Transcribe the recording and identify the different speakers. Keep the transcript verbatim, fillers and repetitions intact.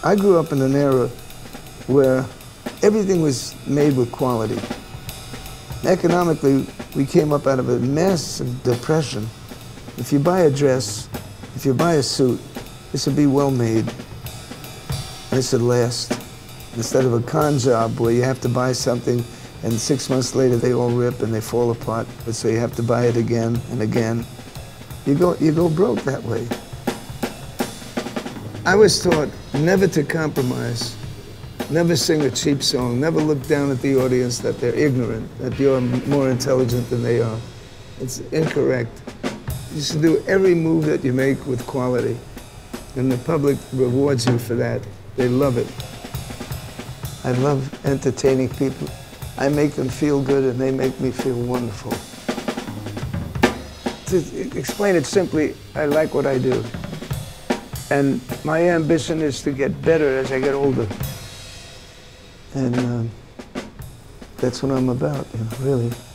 Speaker 1: I grew up in an era where everything was made with quality. Economically, we came up out of a massive depression. If you buy a dress, if you buy a suit, this would be well made. This would last. Instead of a con job where you have to buy something and six months later they all rip and they fall apart, so you have to buy it again and again. You go, you go broke that way. I was taught never to compromise, never sing a cheap song, never look down at the audience that they're ignorant, that you're more intelligent than they are. It's incorrect. You should do every move that you make with quality, and the public rewards you for that. They love it. I love entertaining people. I make them feel good and they make me feel wonderful. To explain it simply, I like what I do. And my ambition is to get better as I get older. And um, that's what I'm about, you know, really.